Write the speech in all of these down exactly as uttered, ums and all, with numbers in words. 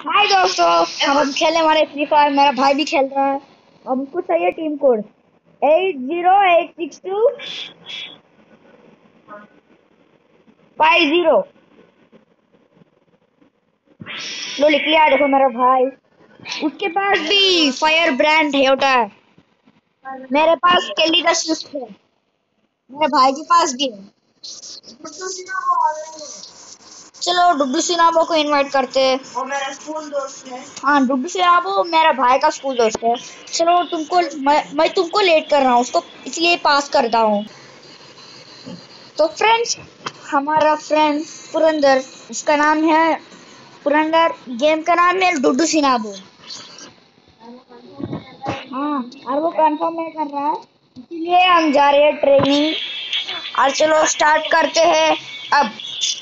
हाय दोस्तों, हम अब खेलने वाले फ्री फायर। मेरा भाई भी खेल रहा है। हमको चाहिए team code eight zero eight six two five zero. लो लिख लिया। देखो मेरा भाई, उसके पास भी फायर ब्रांड है होता है। मेरे पास कैली का शिफ्ट है। मेरे भाई के पास भी है। चलो डुब्बू सिनामो को इनवाइट करते हैं। वो मेरा स्कूल दोस्त है। हाँ, डुब्बू सिनामो मेरा भाई का स्कूल दोस्त है। चलो तुमको मैं, मैं तुमको लेट कर रहा हूँ, उसको इसलिए पास करता हूँ। तो फ्रेंड्स, हमारा फ्रेंड पुरंदर, उसका नाम है पुरंदर, गेम का नाम है डुड्डू सिनाबू। हाँ, और वो कंफर्म नहीं कर रहा है, इसलिए हम जा रहे हैं ट्रेनिंग। और चलो स्टार्ट करते हैं अब।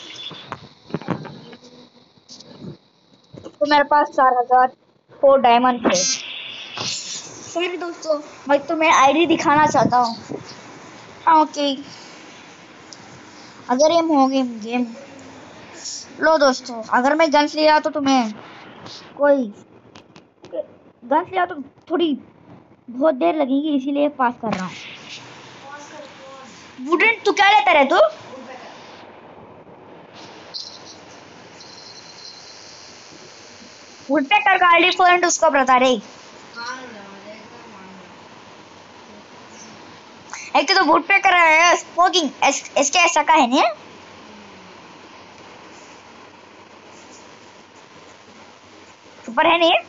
तो मेरे पास चार हजार फोर डायमंड थे। सॉरी दोस्तों, मैं तुम्हें आईडी दिखाना चाहता हूँ। हाँ ओके, अगर ये होंगे गेम। लो दोस्तों, अगर मैं गन्स लिया तो तुम्हें कोई गन्स लिया तो थोड़ी बहुत देर लगेगी, इसीलिए पास कर रहा हूँ। वुडन तू क्या लेता रहे तू? वुड पे कर गाड़ी फ्रेंड उसको बता रही। एक तो वुड पे कर रहा है स्मोकिंग, इसके ऐसा का है नहीं सुपर है नहीं।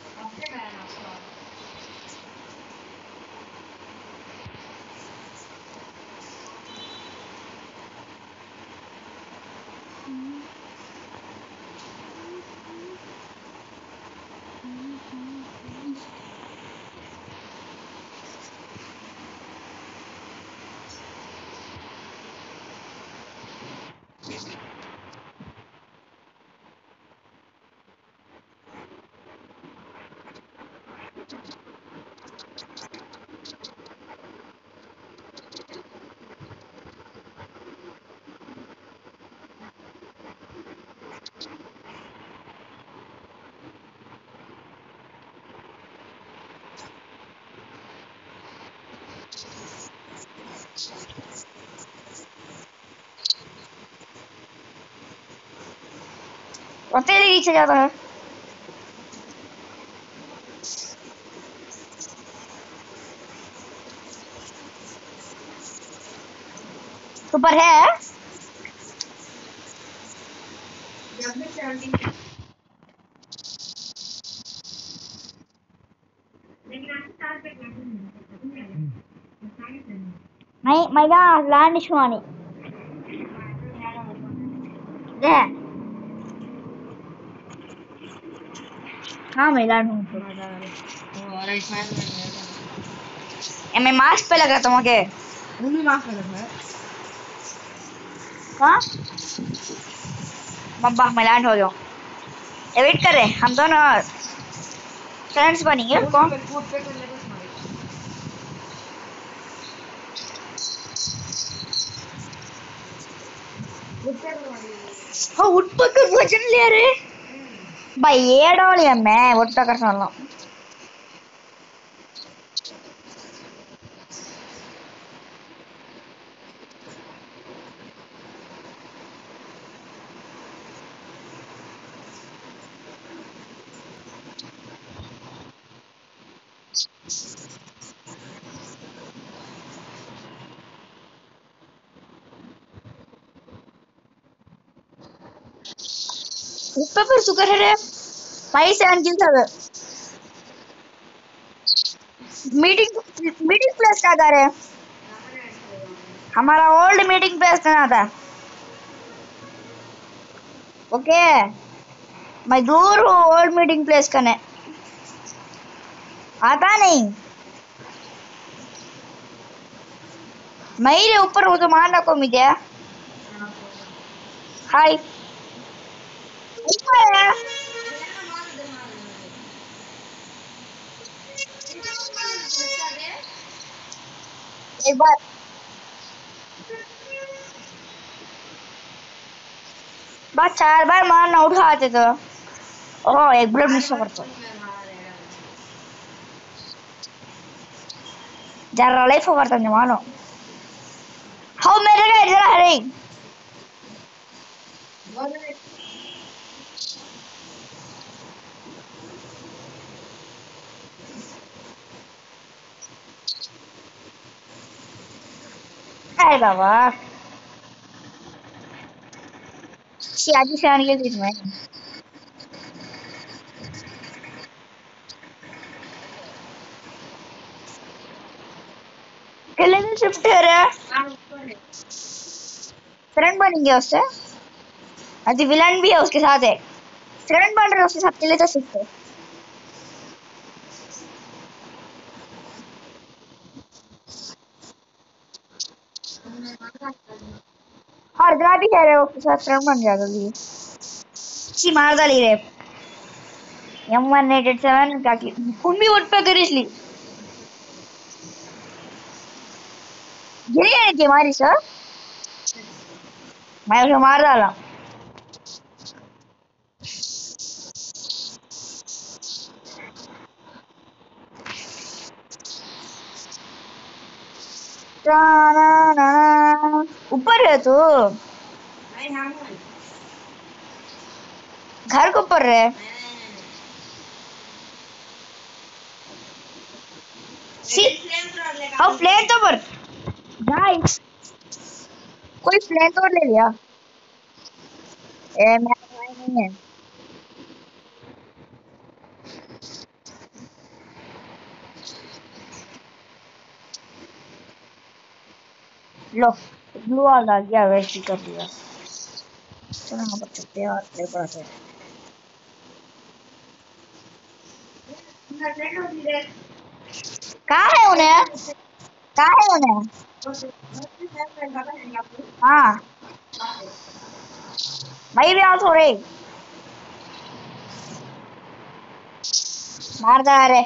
और तेरे नीचे जाता है। सुपर है। नहीं मैं लैंड छुआनी दे। हाँ मैं लैंड हूँ। मैं मास्क पे लगा था मुझे। मास्क पे लगा हाँ मब्बा मैं लैंड हो जाऊँ। वेट कर रहे हम दोनों फ्रेंड्स बनेंगे। कौन हाँ वुडपकर वजन ले रहे भाई। ये डाल मैं वुडपकर साला। वुडपकर सुकर है रे भाई। सेवन किल्स है। मीटिंग मीटिंग प्लेस का घर है। हमारा ओल्ड मीटिंग प्लेस का था। ओके मैं दूर हूँ ओल्ड मीटिंग प्लेस करने। आता नहीं मैं ही ऊपर हूँ तो मान रखो मुझे। हाय ऊपर है। एक बार बात चार बार मारना उठाते तो ओह एक बुलेट मिस करतो जरा लाइफ करता मानो हाँ मेरे का जरा हरे अरे बाबा सियाजी से आने के लिए मैं किले में शिफ्ट है रे फ्रेंड बनेंगे उससे अभी विलन भी है उसके साथ है फ्रेंड बन रहे उसके साथ किले तो शिफ्ट है और जरा भी कह रहे हो उसके साथ फ्रेंड बन जाएगा ये ची मार डाली रे M one eight eight seven का की कौन भी वोट पे करी इसलिए गिरी है कि हमारी सर मैं उसे मार डाला ऊपर है तो घर के ऊपर है सी हाँ फ्लेम तो पर गाइस कोई फ्लेम तो ले लिया ए मेरा भाई नहीं है लो ब्लू वाल आ गया वैसे ही कर दिया चलो यहाँ पर छुपते हैं और प्ले पड़ते हैं कहाँ है उन्हें कहाँ है उन्हें हाँ भाई भी आओ थोड़े मार दे रहे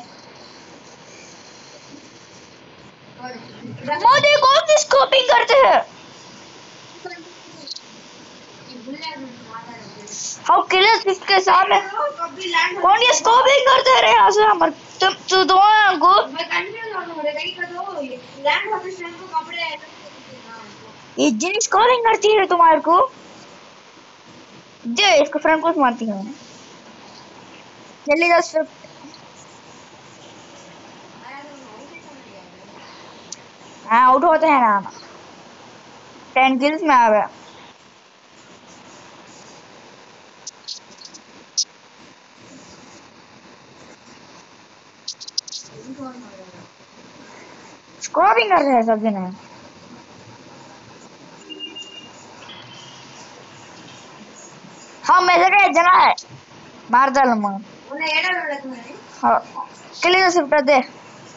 मोदी कौन सी स्कोपिंग करते हैं हाउ किलर्स इसके सामने कौन ये स्कोपिंग करते रहे यहाँ से हमर तुम तू दो को ये जिन स्कोपिंग करती है तुम्हारे को दे इसको फ्रेंड को मारती हूँ जल्दी दस हाँ आउट होते हैं ना टेन किल्स में आ गया स्कोपिंग कर रहे हैं सब जने हाँ मेरे का जना है मार डाल मार हाँ किले से शिफ्ट दे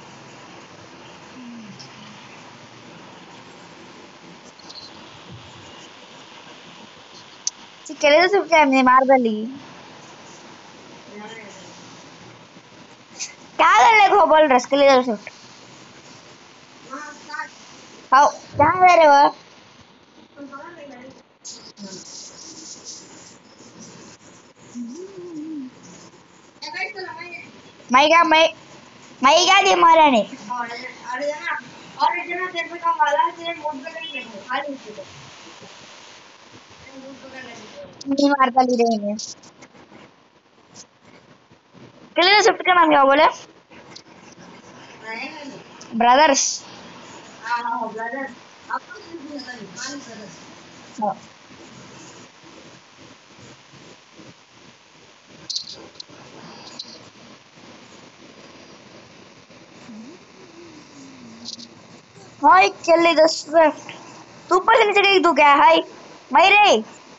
किले से शिफ्ट है मार डाली क्या करने को बोल रहे किले से शिफ्ट हाँ क्या कर रहे हो मैं क्या मैं मैं क्या दे मारा नहीं नहीं मार डाली रहेंगे किले शिफ्ट का नाम क्या बोले ब्रदर्स हाय किले द स्विफ्ट तू ऊपर से नीचे गई तू क्या हाय मैं रे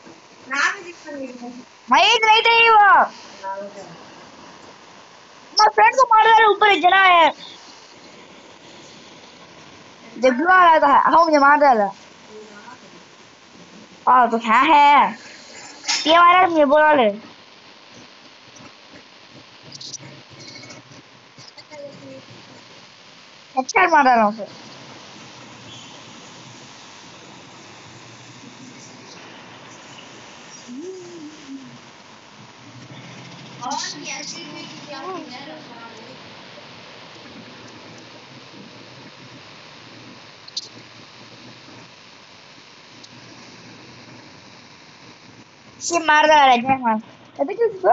मैं नहीं थे वो मैं फ्रेंड को मार रहा ऊपर एक जना है जब ब्लू आ रहा था हाँ मुझे मार डाला और तो क्या है ये मारा मुझे बोला ले अच्छा मार डाला उसे Si मार रहा है क्या मार अबे किसको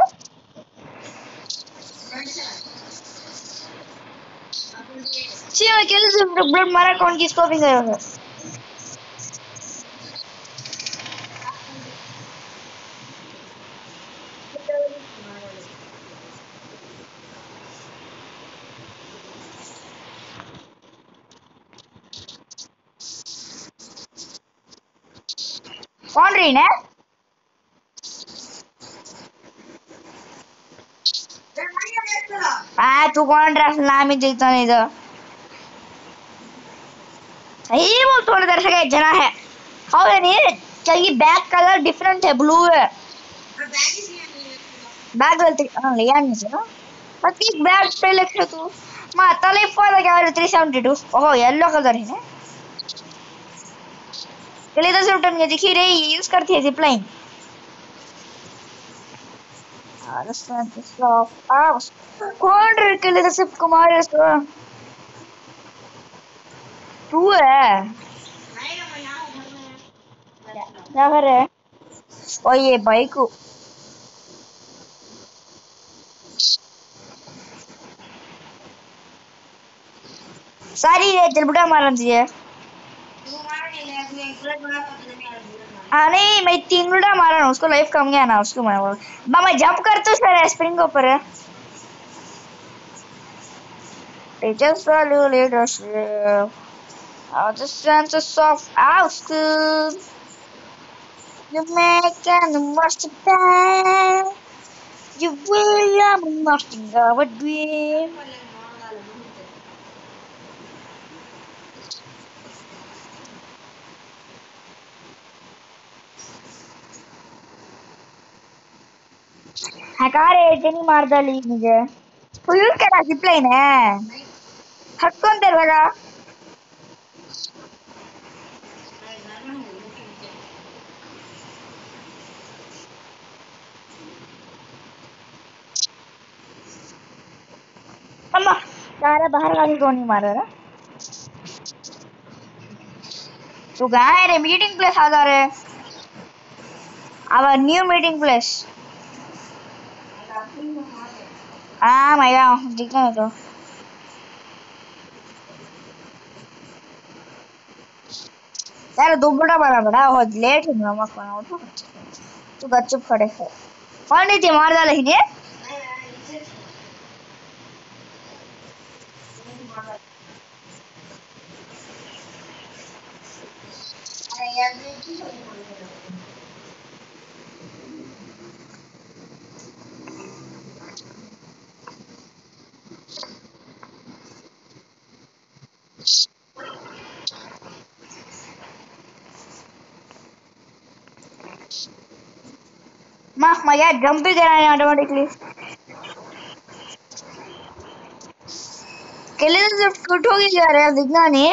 si aquel se blood मारा कौन किसको भी गया है कौन रही है हाँ तू कौन ड्रेस नाम ही देखता नहीं था सही वो थोड़ी देर से गए जना है हाउ है नहीं चाहिए बैक कलर डिफरेंट है ब्लू है बैग गलती हाँ लिया नहीं था बट एक बैग पे लिखे तू माँ तले पर क्या वाले three seventy two oh yellow colour है ना चलिए तो सिर्फ टन दिखी रही यूज करती है जिपलाइन कौन रे के लिए तो सिर्फ कुमार है इसको तू है क्या कर रहे हैं और ये बाइक को सारी ये जलबुटा मारन चाहिए हाँ नहीं मैं तीन बुटा मारा ना उसको लाइफ कम गया ना उसको मैं बोल बा मैं जंप करता हूँ सर स्प्रिंग के ऊपर है Teachers value leadership. How the senses of our school. You make an master plan. You will am nothing of a dream. हकारे जनी मार डाली मुझे तो यूज करा जिपलाइन है हक कौन दे लगा अम्मा तारा बाहर वाली कौन नहीं मार रहा तू कहाँ है रे मीटिंग प्लेस आ जा रहे our new meeting place ah my god दिखा है तो यार दो बड़ा बड़ा बड़ा हो लेट है मत बनाओ तो तू गच्चुप खड़े है कौन नहीं थी मार डाला ही ने माँ मैं जंप भी कराने ऑटोमेटिकली के लिए तो सिर्फ कुट होगी जा रहा है दिखना नहीं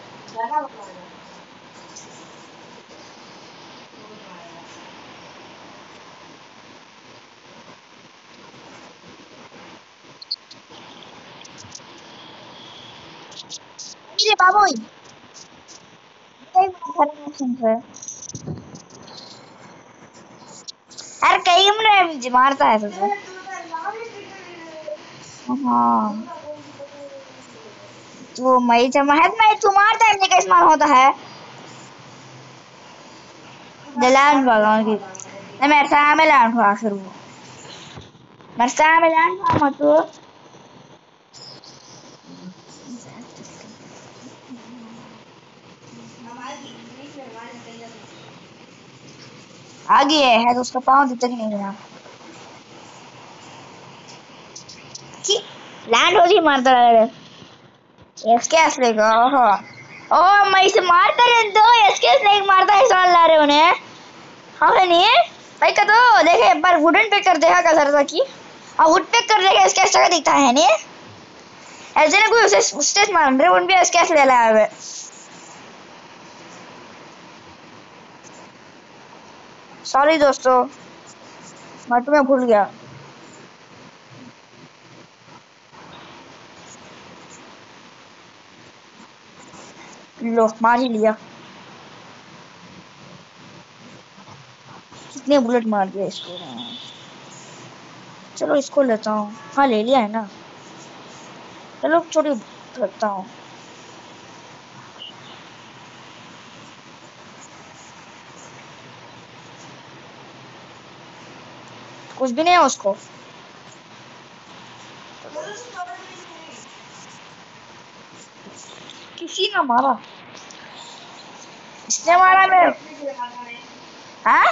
ये बाबू यार कई मिनट मारता है तुझे हाँ तो मई जमा है मैं तू मारता है कैसे मार होता है दलान भगवान की नहीं मेरे सामने लैंड हुआ शुरू मेरे सामने लैंड हुआ मत तो आगे है, है तो उसका पाँव दिखता ही नहीं है कि लैंड हो जी मारता रहे एसकेएस लेगा ओहो ओ मैं इसे मारता रहे तो एसकेएस नहीं मारता है सवाल ला रहे उन्हें हाँ है नहीं भाई का तो देखे एक बार वुडन पे कर देखा का जरा की हाँ वुड पे कर देखा एसकेएस जगह दिखता है नहीं ऐसे ना कोई उसे स्टेज मार रहे उन भी एसकेएस ले लाया है सॉरी दोस्तों मैं तुम्हें भूल गया लो मार ही लिया। कितने बुलेट मार दिया इसको। चलो इसको लेता हूँ। हाँ ले लिया है ना। चलो छोटी करता हूँ। कुछ भी नहीं है उसको। किसी ने मारा। इसने मारा मेरे। हाँ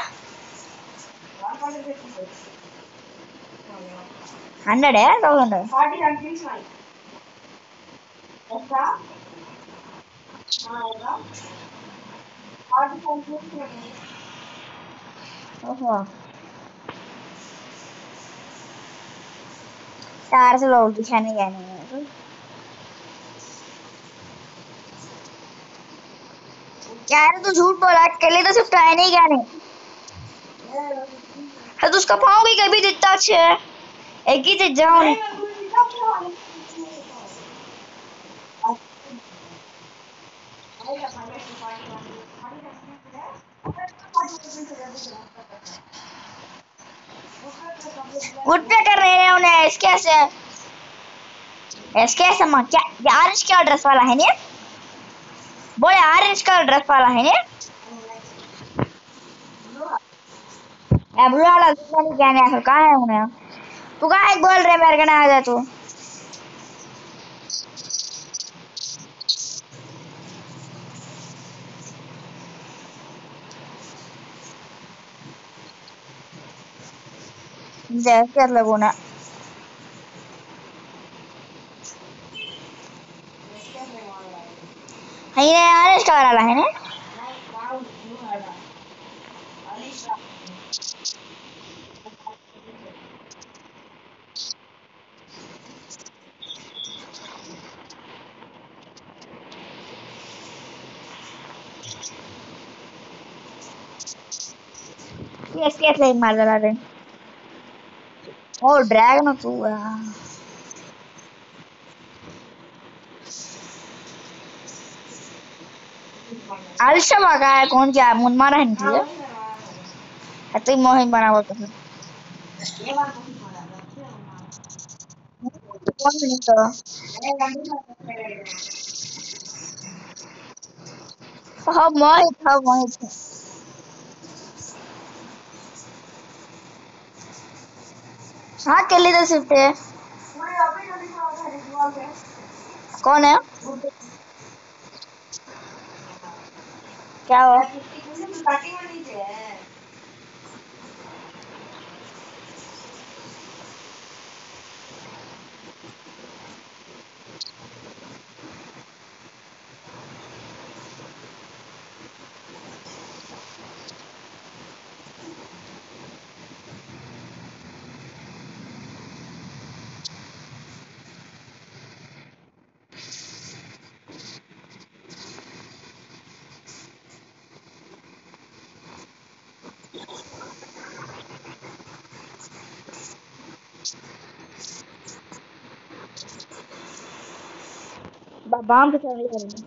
हंड्रेड है थाउजेंड है। चार से लोग दिखाने गए नहीं है। क्या है तू झूठ बोला अकेले तो सिर्फ आए नहीं क्या नहीं। है तो उसका पाँव भी कभी दिखता है। एक ही चीज जाओ। गुड पे कर रहे हैं उन्हें इसके से। इसके समा क्या ऑरेंज का ड्रेस वाला है ने। बोले ऑरेंज का ड्रेस वाला है ने। ए ब्लू वाला दूसरा नहीं क्या नहीं कहाँ है उन्हें। तू कहाँ एक बोल रहे मेरे कने आ जा तू। जैसे कर लगो ना। है ने ऑरेंज का वाला है ने। ये इसके से मार डाला रे। ओ ड्रैगन तू आलिशा भागा है कौन क्या मुन मारा है नहीं है तो मोहित बना हुआ तो कौन नहीं तो हाँ मोहित हाँ मोहित। हाँ केली तो सिर्फ है। कौन है क्या हो। बाम के चले करेंगे।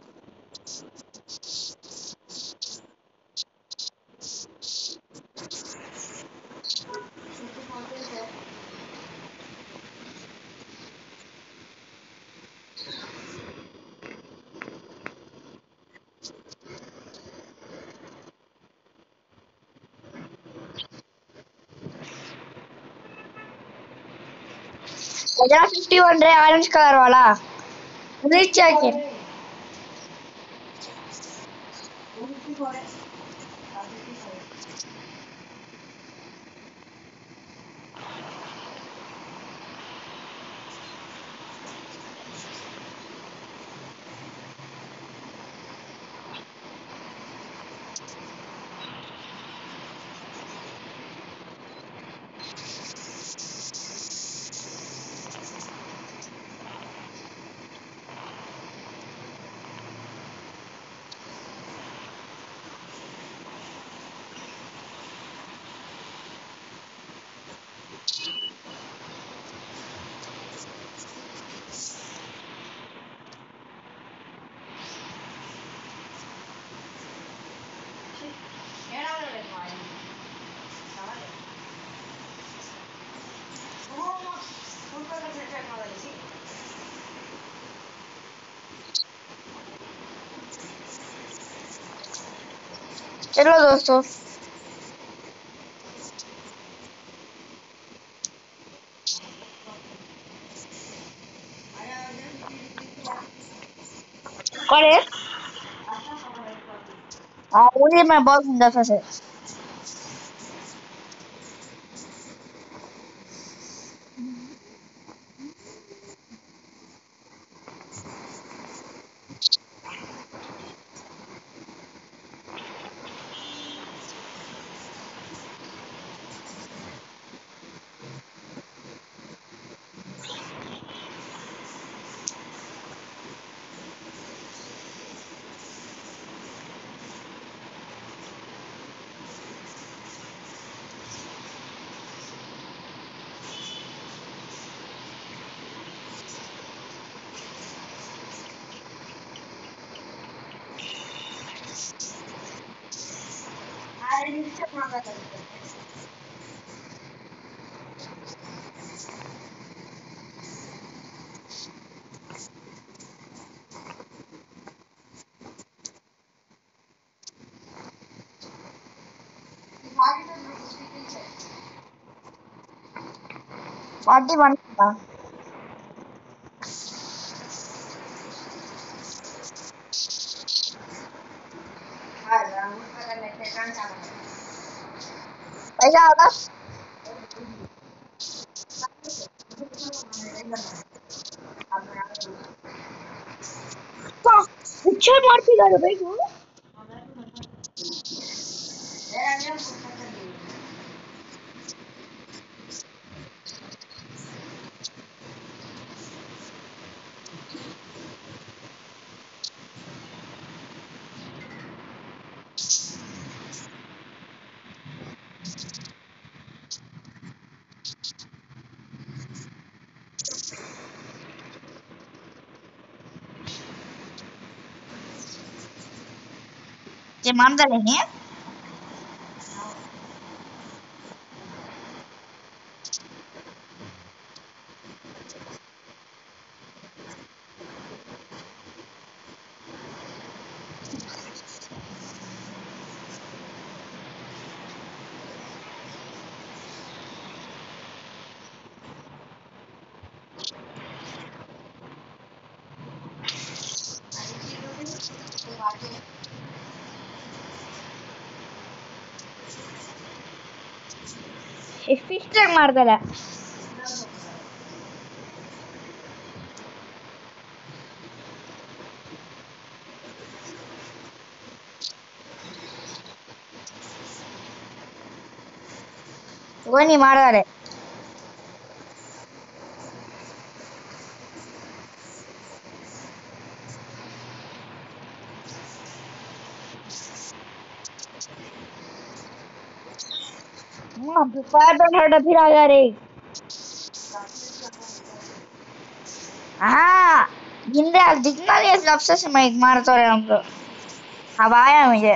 जरा फिफ्टी वन रे ऑरेंज कलर वाला मुझे चाहिए। चलो दोस्तों, करे हाँ मुझे मैं बहुत सुंदर सा से पार्टी बनता पैसा होगा पिक्चर मारती जा रहे भाई ये मान डालेंगे फिस्टर मार डाला वो नहीं मार डाले हाँ फायर डॉट हटा फिर आ जा रे हाँ जिंदा दिखना नहीं इस लफ्ज़ से मैं मार तो रहा हूँ तो अब आया मुझे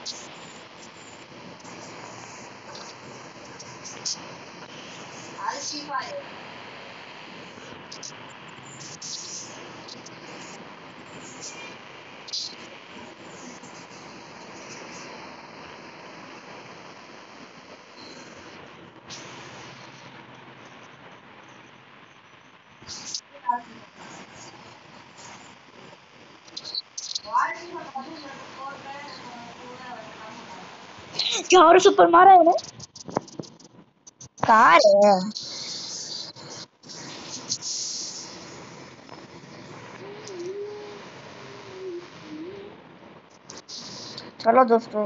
क्या और सुपर मारा है ना कहाँ है चलो दोस्तों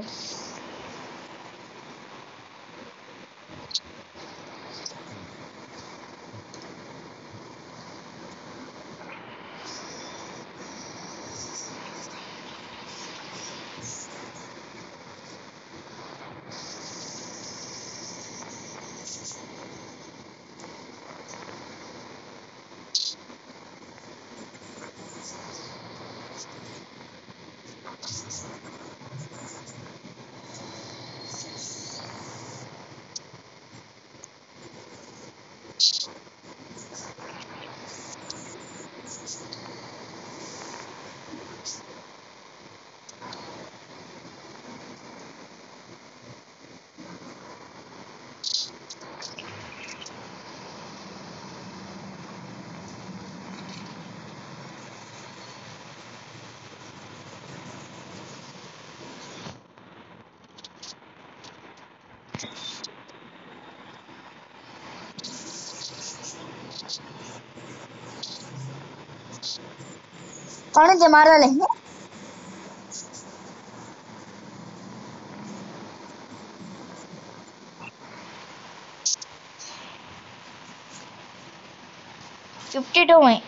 कौन जमारा लेंगे फिफ्टी टू में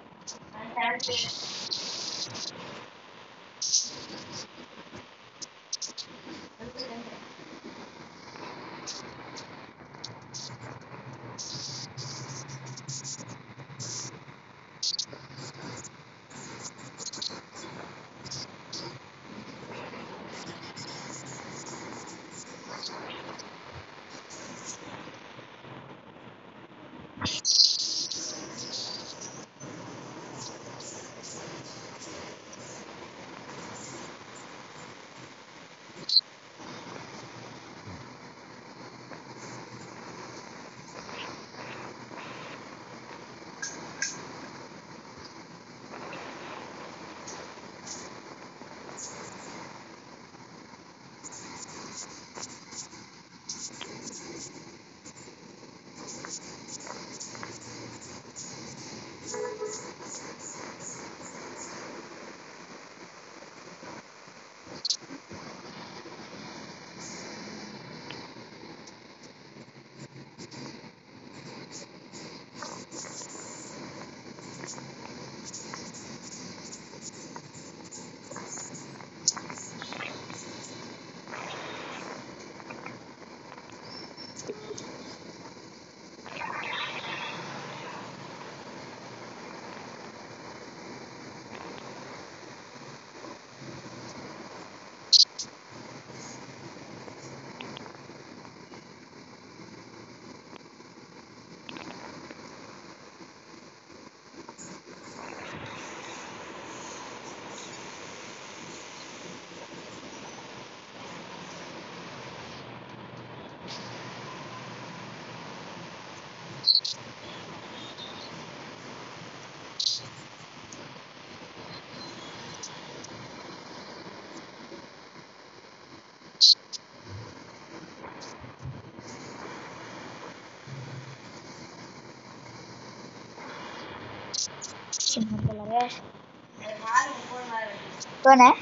कौन है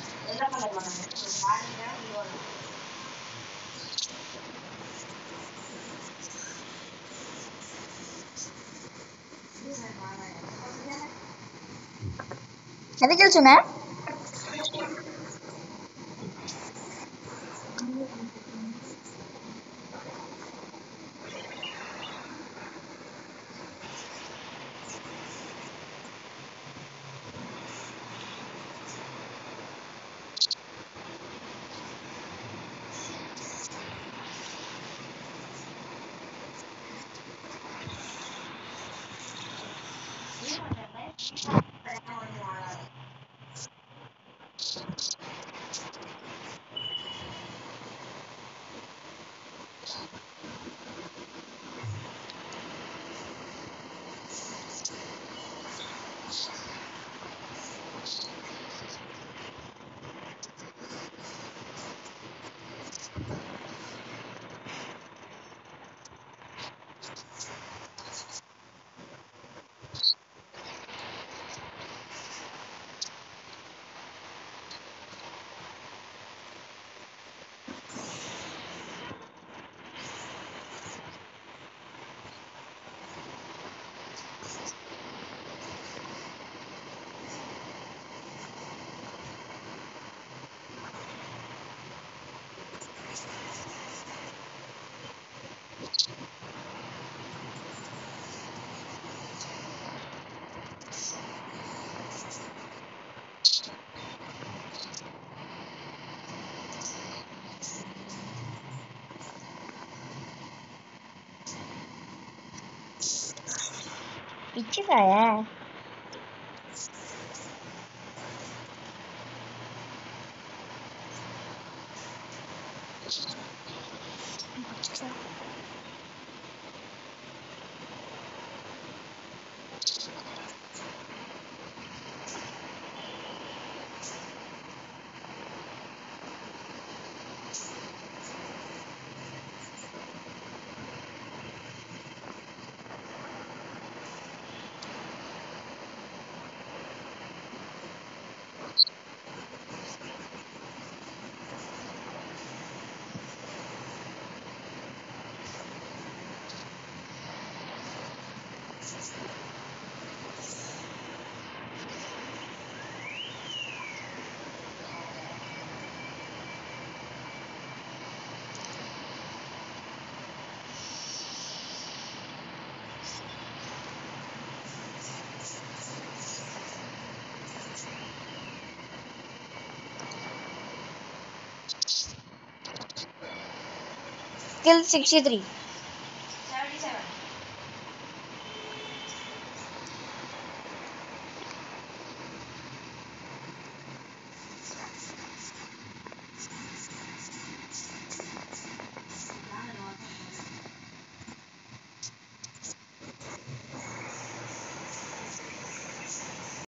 అది తెలుసునా पीछे से आया है Skill sixty-three.